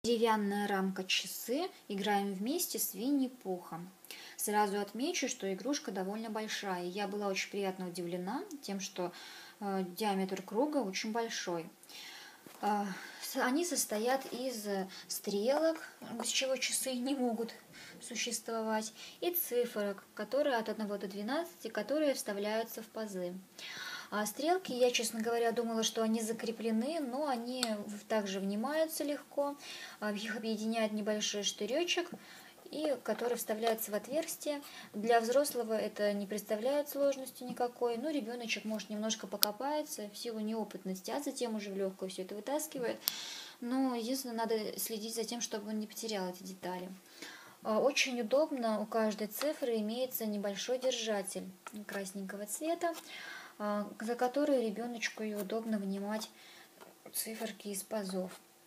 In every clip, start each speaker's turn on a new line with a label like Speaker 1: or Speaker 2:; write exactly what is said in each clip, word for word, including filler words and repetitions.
Speaker 1: Деревянная рамка часы. Играем вместе с Винни-Пухом. Сразу отмечу, что игрушка довольно большая. Я была очень приятно удивлена тем, что э, диаметр круга очень большой. Э, они состоят из стрелок, без чего часы не могут существовать, и цифрок, которые от одного до двенадцати, которые вставляются в пазы. А стрелки, я, честно говоря, думала, что они закреплены, но они также внимаются легко. Их объединяет небольшой штыречек, и который вставляется в отверстие. Для взрослого это не представляет сложности никакой. Ну, ребеночек, может, немножко покопается в силу неопытности, а затем уже в легкую все это вытаскивает. Но единственное, надо следить за тем, чтобы он не потерял эти детали. Очень удобно, у каждой цифры имеется небольшой держатель красненького цвета, за который ребеночку и удобно вынимать циферки из пазов.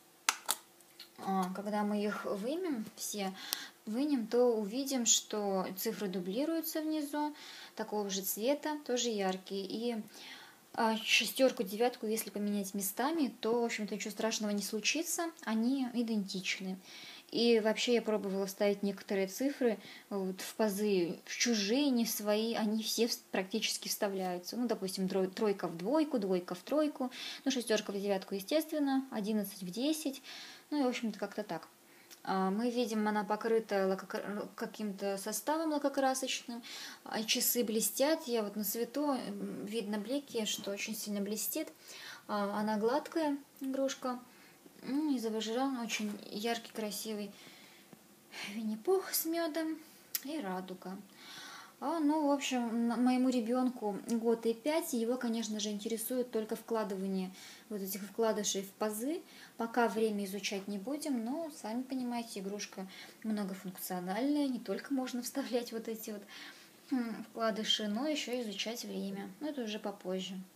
Speaker 1: Когда мы их вымем все, вынем, то увидим, что цифры дублируются внизу, такого же цвета, тоже яркие. И шестерку, девятку, если поменять местами, то, в общем-то, ничего страшного не случится, они идентичны. И вообще я пробовала вставить некоторые цифры вот, в пазы, в чужие, не в свои, они все практически вставляются. Ну, допустим, тройка в двойку, двойка в тройку, ну, шестерка в девятку, естественно, одиннадцать в десять, ну, и, в общем-то, как-то так. Мы видим, она покрыта каким-то составом лакокрасочным, часы блестят, я вот на свету, видно блики, что очень сильно блестит. Она гладкая, игрушка. И зажжен очень яркий, красивый Винни-Пух с медом и радуга. А, ну, в общем, моему ребенку год и пять, его, конечно же, интересует только вкладывание вот этих вкладышей в пазы. Пока время изучать не будем, но, сами понимаете, игрушка многофункциональная, не только можно вставлять вот эти вот вкладыши, но еще изучать время. Но это уже попозже.